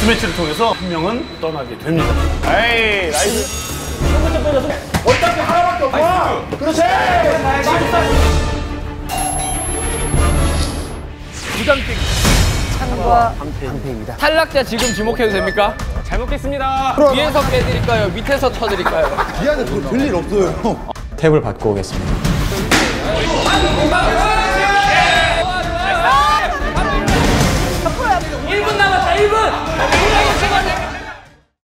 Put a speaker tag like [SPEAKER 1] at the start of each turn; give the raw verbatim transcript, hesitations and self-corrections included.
[SPEAKER 1] 데스매치를 통해서 한 명은 떠나게 됩니다.
[SPEAKER 2] 에이, 나이스.
[SPEAKER 3] 어차피 하나밖에 없어. 그렇지.
[SPEAKER 1] 부담뛰기.
[SPEAKER 4] 찬과 방패입니다.
[SPEAKER 2] 탈락자 지금 지목해도 됩니까? 잘 먹겠습니다. 위에서 빼드릴까요? 밑에서 쳐드릴까요?
[SPEAKER 3] 미안해, 그거 별일 없어요.
[SPEAKER 5] 탭을 받고 오겠습니다.